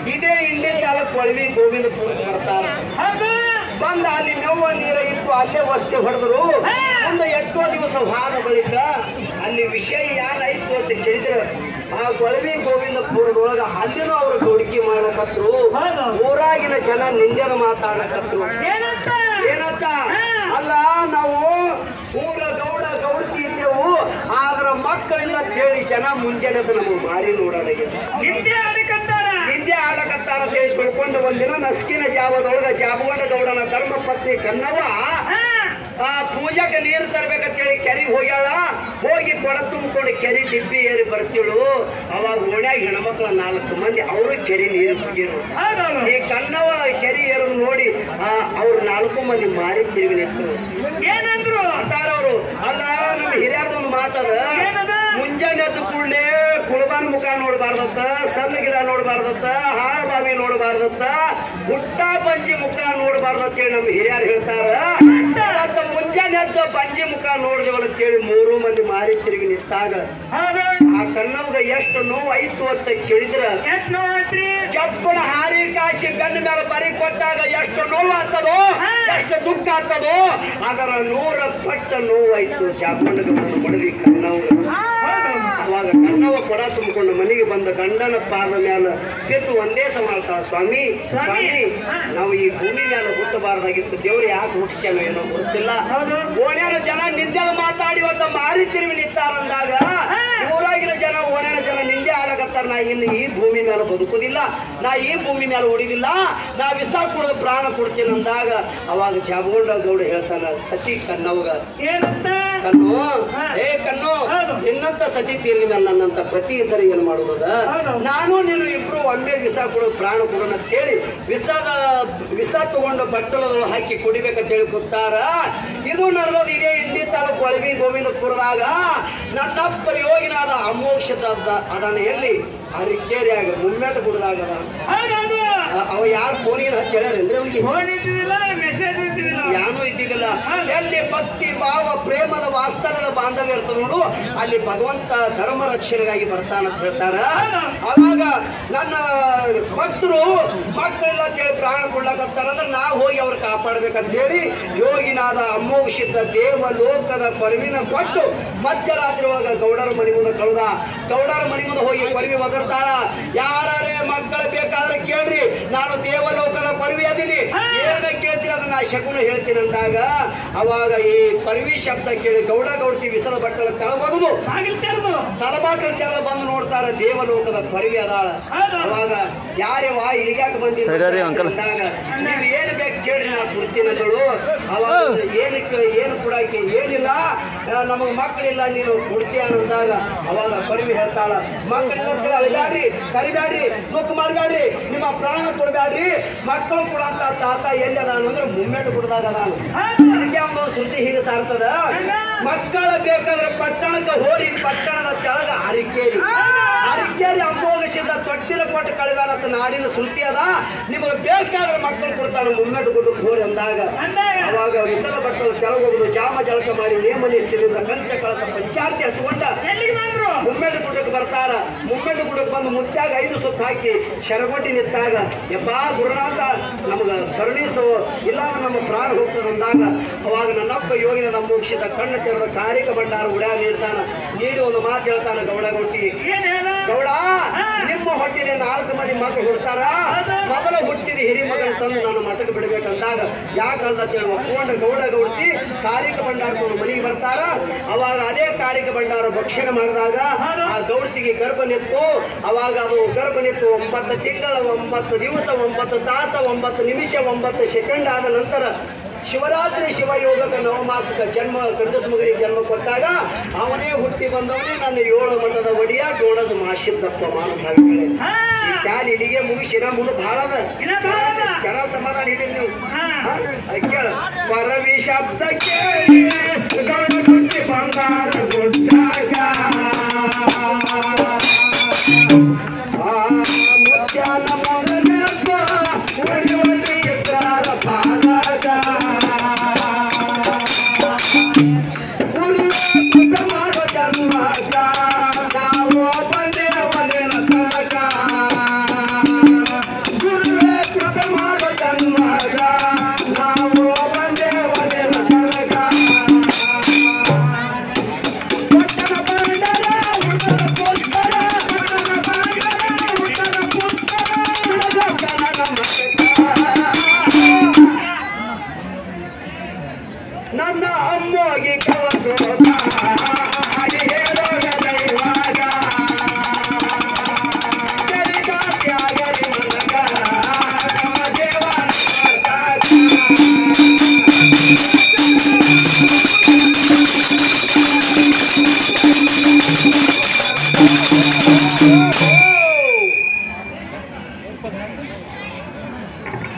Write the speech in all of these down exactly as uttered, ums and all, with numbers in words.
ಇದೇ ಇಂಡಿ ತಾಲೂಕು ಕೊಳವಿ ಗೋವಿಂದಪುರ ಬರ್ತಾರೆ. ಬಂದ ಅಲ್ಲಿ ನೋವ ನೀರ ಇತ್ತು, ಅಲ್ಲೇ ವಸ್ತಿ ಹೊಡೆದ್ರು. ಒಂದು ಎಷ್ಟೋ ದಿವಸ ಹಾದ ಬಳಿಕ ಅಲ್ಲಿ ವಿಷಯ ಏನಾಯ್ತು ಅಂತ ಕೇಳಿದ್ರೆ ಆ ಕೊಳವಿ ಗೋವಿಂದಪುರದೊಳಗ ಅಲ್ಲಿನೂ ಅವರು ಗೌಡಿಕೆ ಮಾಡಕತ್ರು. ಊರಾಗಿನ ಜನ ನಿಂದೆನ ಮಾತಾಡಕತ್ರು. ಏನಂತ ಅಲ್ಲ, ನಾವು ಊರ ಗೌಡ ಗೌಡತಿ ಇದ್ದೆವು, ಆದ್ರ ಮಕ್ಕಳಿಲ್ಲ ಕೇಳಿ ಜನ ಮುಂಜಾನೆ ನಮಗೆ ಮಾರಿ ನೋಡೋದಾಗಿದೆ. ನಿದ್ದೆ ಆಡಕತ್ತಾರ ನಿದ್ದೆ ಆಡಕತ್ತಾರ ಅಂತ ಹೇಳಿ ತಿಳ್ಕೊಂಡು ಒಂದಿನ ನಸ್ಕಿನ ಜಾವದೊಳಗ ಜಾಬಗೊಂಡ ಗೌಡನ ಧರ್ಮ ಪತ್ನಿ ಕನ್ನವ್ವ ಆ ಪೂಜಾಕ್ಕೆ ನೀರು ತರ್ಬೇಕಂತೇಳಿ ಕೆರೆಗೆ ಹೋಗ್ಯಾಳ. ಹೋಗಿ ಕೊಡ ತುಂಬಿಕೊಂಡು ಕೆರೆ ಡಿಬ್ಬಿ ಏರಿ ಬರ್ತಿಳು. ಅವಾಗ ಓಣ್ಯಾಗ ಹೆಣ್ಮಕ್ಳ ನಾಲ್ಕು ಮಂದಿ ಅವರು ಕೆರೆ ನೀರು ಹೋಗಿರು. ಈ ಕನ್ನವ ಕೆರೆ ಏರೋದು ನೋಡಿ ಆ ಅವ್ರು ನಾಲ್ಕು ಮಂದಿ ಮಾರಿ ತಿರುಗಿ ನಿಂತರು. ಏನಂದ್ರು ಅಂತಾರವ್ರು, ಅಲ್ಲ ನಮ್ಮ ಹಿರಿಯರ್ದೊಂದು ಮಾತದ, ಮುಂಜಾನೆ ಎದ್ದು ಕೂಡಲೇ ಕುಳಬಾನ ಮುಖ ನೋಡಬಾರ್ದತ್ತ, ಸಣ್ಣ ಗಿಡ ನೋಡಬಾರ್ದತ್ತ, ಹಾಳ ಬಾವಿ ನೋಡಬಾರ್ದತ್ತ, ಹುಟ್ಟ ಬಂಜಿ ಮುಖ ನೋಡಬಾರ್ದತ್ತೇಳಿ ನಮ್ಮ ಹಿರಿಯರು ಹೇಳ್ತಾರ. ಮತ್ತ ಮುಂಜಾನೆ ಎದ್ದು ಬಂಜಿ ಮುಖ ನೋಡಿದವಳು ಅಂತೇಳಿ ಮೂರು ಮಂದಿ ಮಾರಿ ತಿರುಗಿ ನಿಂತಾಗ ಆ ಕನ್ನವ್ಗ ಎಷ್ಟು ನೋವು ಆಯ್ತು ಅಂತ ಕೇಳಿದ್ರ, ಚಪ್ಪಣ ಹಾರಿ ಕಾಶಿ ಬೆನ್ನ ಮೇಲೆ ಬರಿ ಕೊಟ್ಟಾಗ ಎಷ್ಟು ನೋವು ಆಗ್ತದೋ, ಎಷ್ಟು ದುಃಖ ಆಗ್ತದೋ, ಅದರ ನೂರ ಪಟ್ಟ ನೋವು ಆಯ್ತು ಚಾಪಣ್ಣಗ ಬಡವಿ ಕನ್ನವ್ಗ. ಅವಾಗ ಕನ್ನವ ಕೊಡ ತುಂಬಿಕೊಂಡು ಮನೆಗೆ ಬಂದ ಗಂಡನ ಪಾದ ಮೇಲೆ ಬಿದ್ದು ಒಂದೇ ಮಾಡ್ತಾಳ, ಸ್ವಾಮಿ ಸ್ವಾಮಿ ನಾವು ಈ ಭೂಮಿ ಮೇಲೆ ಹುಟ್ಟಬಾರ್ದಾಗಿತ್ತು, ದೇವ್ರು ಯಾಕೆ ಹುಟ್ಟಿಸ್ಯಾನೋ ಏನೋ ಗೊತ್ತಿಲ್ಲ. ಓಣ್ಯಾನ ಜನ ನಿಂದೆದ ಮಾತಾಡಿ ಇವತ್ತ ಮಾರಿ ತಿರುವಿ ನಿಂತಾರಂದಾಗ ಊರಾಗಿನ ಜನ ಓಣ್ಯಾನ ಜನ ನಿಂದೆ ಆಡಕತ್ತಾರ. ನಾ ಇನ್ನು ಈ ಭೂಮಿ ಮೇಲೆ ಬದುಕುದಿಲ್ಲ, ನಾ ಈ ಭೂಮಿ ಮೇಲೆ ಉಳಿದಿಲ್ಲ, ನಾ ವಿಷ ಕುಡಿದು ಪ್ರಾಣ ಕೊಡ್ತೀನಿ ಅಂದಾಗ ಅವಾಗ ಜಾಬಗೊಂಡ ಗೌಡ ಹೇಳ್ತಾನ ಸತಿ ಕನ್ನವ್ಗ, ಕಣ್ಣು ಏ ಕಣ್ಣು ನಿನ್ನಂತ ಸತಿ ತೀರ್ಲಿ ಮೇಲೆ ನನ್ನಂತ ಪತಿ ಇದ್ದರೆ ಏನು ಮಾಡುವುದ, ನಾನು ನೀನು ಇಬ್ರು ಒಮ್ಮೆ ವಿಷ ಕೊಡೋ ಪ್ರಾಣ ಕೊಡೋಣ ಅಂತ ಹೇಳಿ ವಿಷದ ವಿಷ ತಗೊಂಡು ಬಟ್ಟಲನ್ನು ಹಾಕಿ ಕುಡಿಬೇಕಂತ ಹೇಳಿ ಕೂತಾರ. ಇದು ನಡೆದೋದು ಇದೇ ಇಂಡಿ ತಾಲೂಕು ಕೊಳವಿ ಗೋವಿಂದಪುರದಾಗ. ನನ್ನಪ್ಪ ಯೋಗಿನಾದ ಅಮೋಕ್ಷದ ಅದನ್ನ ಎಲ್ಲಿ ಅರಿಕೇರಿಯಾಗ ಮುಮ್ಮೆಟ ಗುಡ್ದಾಗ ಅವ ಯಾರು ಫೋನಿಗೆ ಹಚ್ಚಾರೇನ್ರಿ ಯಾನೂ ಇದ್ದಿದ್ದಿಲ್ಲ. ಎಲ್ಲಿ ಭಕ್ತಿ ಭಾವ ಪ್ರೇಮದ ವಾಸ್ತವ್ಯದ ಬಾಂಧವ್ಯ ಇರ್ತದೆ ನೋಡು, ಅಲ್ಲಿ ಭಗವಂತ ಧರ್ಮ ರಕ್ಷಣೆಗಾಗಿ ಬರ್ತಾನಂತ ಹೇಳ್ತಾರ. ಅವಾಗ ನನ್ನ ಭಕ್ತರು ಮಕ್ಕಳೆಲ್ಲ ಕೇಳಿ ಪ್ರಾಣ ಕೊಡ್ಲಾಕತ್ತಾರ ಅಂದ್ರೆ ನಾವು ಹೋಗಿ ಅವ್ರು ಕಾಪಾಡ್ಬೇಕಂತ ಹೇಳಿ ಯೋಗಿನಾದ ಅಮೋಘಿತ ದೇವ ಲೋಕದ ಕೊರವಿನ ಕೊಟ್ಟು ಮಧ್ಯರಾತ್ರಿ ಒಳಗ ಗೌಡರ ಮನೆ ಮುಂದೆ ಕಳೆದ. ಗೌಡರ ಮನೆ ಮುಂದೆ ಹೋಗಿ ಕೊರವಿ ಒದರ್ತಾಳ, ಯಾರೇ ಮಕ್ಕಳು ಬೇಕಾದ್ರೆ ಕೇಳ್ರಿ, ನಾನು ದೇವಲೋಕದ ಕೊರವಿ ಅದೀನಿ, ಏನ ಕೇಳ್ತೀನಿ ಅದನ್ನ ಶಕುನ ಹೇಳ್ತೀನಿ ಅಂದಾಗ ಅವಾಗ ಈ ಕೊರವಿ ಶಬ್ದ ಕೇಳಿ ಗೌಡ ಗೌಡ್ತಿ ವಿಸಲ ಬಟ್ಟಲ ತೆಳಬಗುದು ತಲಬಾಟ್ಲ ತೆಳ ಬಂದು ನೋಡ್ತಾರ ದೇವಲೋಕದ ಕೊರವಿ ಅದಾಳ. ಅವಾಗ ಯಾರ್ಯವ ಇಲ್ಲಿಗ್ಯಾಕ ಬಂದಿದ್ದಾರೆ ನೀವು ಏನು ಬೇಕು ಕೇಳ್ರಿ ನಾ ಕೊಡ್ತೀನಿ ಅಂದಳು. ಅವಾಗ ಏನಕ್ಕೆ ಏನು ಕೊಡಾಕೆ ಏನಿಲ್ಲ, ನಮಗ್ ಮಕ್ಕಳಿಲ್ಲ ನೀನು ಕೊಡ್ತೀಯ ಅಂದಾಗ ಅವಾಗ ಕೊರವಿ ಹೇಳ್ತಾಳ, ಮಕ್ಕಳೆಲ್ಲ ಅಳಿಬ್ಯಾಡ್ರಿ, ಕರಿಬ್ಯಾಡ್ರಿ, ದುಃಖ ಮಾಡಬ್ಯಾಡ್ರಿ, ನಿಮ್ಮ ಪ್ರಾಣ ಕೊಡ್ಬ್ಯಾಡ್ರಿ, ಮಕ್ಕಳು ಕೊಡಂತ ತಾತ ಎಲ್ಲಿ ಅದಾನು ಅಂದ್ರೆ ಮುಮ್ಮೆಟ್ಟು ಕೊಡ್ದಾಗ ಅದಾನು. ಅದಕ್ಕೆ ಒಂದು ಸುದ್ದಿ ಹೀಗೆ ಸಾರ್ತದ, ಮಕ್ಕಳ ಬೇಕಾದ್ರೆ ಪಟ್ಟಣಕ್ಕೆ ಹೋರಿ, ಪಟ್ಟಣದ ಕೆಳಗ ಅರಿಕೇರಿ, ಅರಿಕೇರಿ ಅಮೋಘಿಸಿದ ತೊಟ್ಟಿನ ಕೊಟ್ಟು ಕಳಿವಾರತ್ತ ನಾಡಿನ ಸುದ್ದಿ ಅದ, ನಿಮಗೆ ಬೇಕಾದ್ರೆ ಮಕ್ಕಳು ಕೊಡ್ತಾನೆ ಮುಮ್ಮೆಟ್ಟು ಕೊಟ್ಟು ಹೋರಿ ಅಂದಾಗ ಅವಾಗ ವಿಸಲ ಬಟ್ಟಲು ಕೆಳಗೋಗುದು ಜಾಮ ಜಳಕ ಮಾಡಿ ನೇಮ ನಿಷ್ಠೆಯಿಂದ ಕಂಚ ಕಳಸ ಪಂಚಾರ್ತಿ ಹಚ್ಕೊಂಡ ಮುಮ್ಮೆಟ್ಟು ಗುಡ್ಡಕ್ಕೆ ಬರ್ತಾರ. ಮುಮ್ಮೆಟ್ಟು ಗುಡ್ಡಕ್ಕೆ ಬಂದು ಮುತ್ಯಾಗ ಐದು ಸುತ್ತ ಹಾಕಿ ಶರಗೊಟ್ಟಿ ನಿಂತಾಗ ಯಪ್ಪಾ ಗುರುನಾಥ ನಮಗ ಕರುಣಿಸೋ ಇಲ್ಲ ನಮ್ಮ ಪ್ರಾಣ ಹೋಗ್ತದೆ ಅಂದಾಗ ಅವಾಗ ನನ್ನಪ್ಪ ಯೋಗಿನ ನಮ್ಮ ಮುಗಿಸಿದ ಕಣ್ಣು ತೆರೆದ ಕಾರಿಕ ಭಂಡಾರ ಉಡ್ಯಾಗ ನೀಡ್ತಾನ. ನೀಡಿ ಒಂದು ಮಾತು ಹೇಳ್ತಾನ ಗೌಡ ಗೌಟಿ, ಗೌಡ ನಿಮ್ಮ ಹೊಟ್ಟಿನ ನಾಲ್ಕು ಮಂದಿ ಮಕ್ಕಳು ಹುಡ್ತಾರ, ಮೊದಲ ಹುಟ್ಟಿದ ಹಿರಿ ಮಗನ ತಂದು ನಾನು ಮಠಕ್ಕೆ ಬಿಡ್ಬೇಕಂದಾಗ ಯಾಕಂತ ಹೇಳಿ ಒಪ್ಕೊಂಡ ಗೌಡ ಗೌಡ್ತಿ ಕಾರಿಕ ಭಂಡಾರ ಮನೆಗೆ ಬರ್ತಾರ. ಅವಾಗ ಅದೇ ಕಾರಿಕ ಭಂಡಾರ ಭಕ್ಷಣೆ ಮಾಡಿದಾಗ ಆ ಗೌಡ್ತಿಗೆ ಗರ್ಭ ನಿತ್ತು. ಅವಾಗ ಅದು ಗರ್ಭ ನಿತ್ತು ಒಂಬತ್ತು ತಿಂಗಳ ಒಂಬತ್ತು ದಿವಸ ಒಂಬತ್ತು ತಾಸ ಒಂಬತ್ತು ನಿಮಿಷ ಒಂಬತ್ತು ಸೆಕೆಂಡ್ ಆದ ನಂತರ ಶಿವರಾತ್ರಿ ಶಿವಯೋಗಕ ನವಮಾಸಕ ಜನ್ಮ ಗಂಡಸ ಮಗನಿಗೆ ಜನ್ಮ ಕೊಟ್ಟಾಗ ಅವನೇ ಹುಟ್ಟಿ ಬಂದವನೇ ನನ್ನ ಏಳು ಮಠದ ಒಡಿಯ ಡೋಣದ ಮಾಶಿದ್ದಪ್ಪ ಮಾನಭಾವಿಗಳೇ. ಈ ಕ್ಯಾಲ್ ಇಲ್ಲಿಗೆ ಮುಗಿಸಿನ ಮುನು ಭಾಳದ ಜನ ಸಮಾಧಾನ ಇದೆ ನೀವು ಕೇಳ ಪರವಿ ಶಬ್ದ ಕೇಳಿ ಬಂಗಾರ ಗುಡ್ಡಾಗ ಮುತ್ಯಾನ ಮೊದಲಪ್ಪ ಒಡಿವಲ್ಲಿ ಎತ್ತಾರ ಪಾದಾಗ ಮಾಡೋ ಜನ್ಮಕ ನಾವು ಬಂದೇ ಒಂದಿನ ತನಕ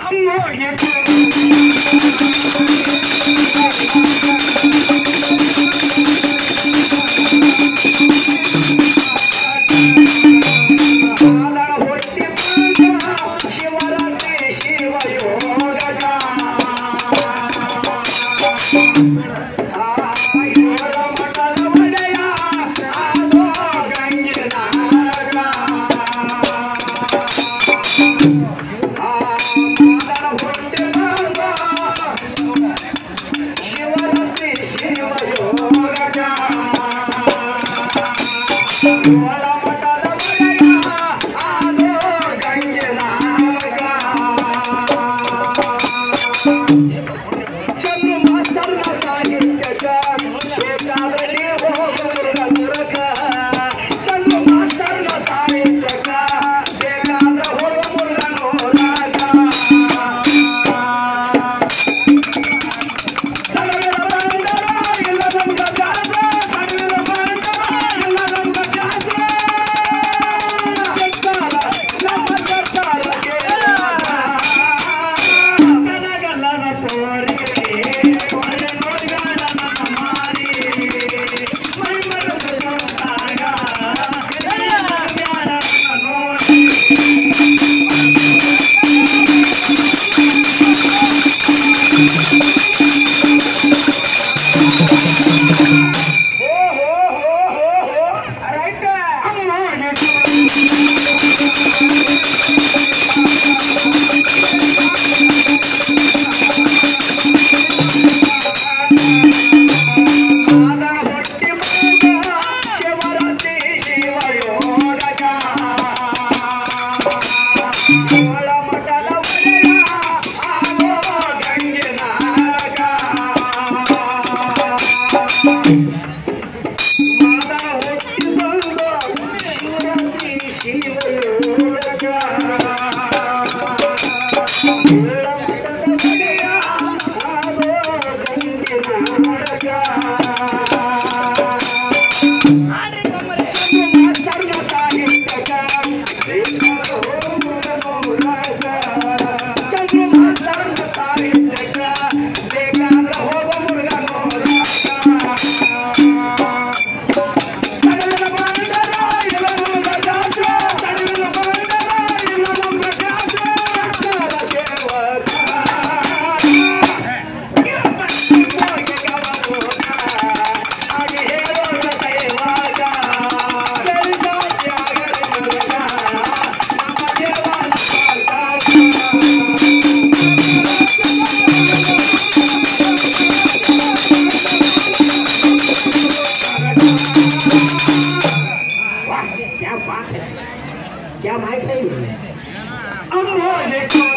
क्या माइक नहीं। अब